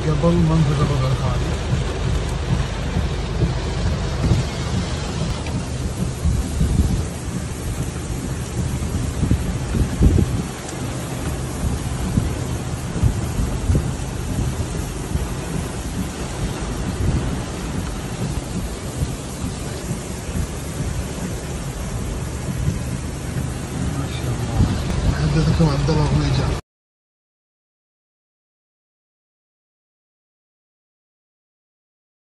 قبل منفذ الربع الخالي. ما شاء الله. حدثكم عبد الله بن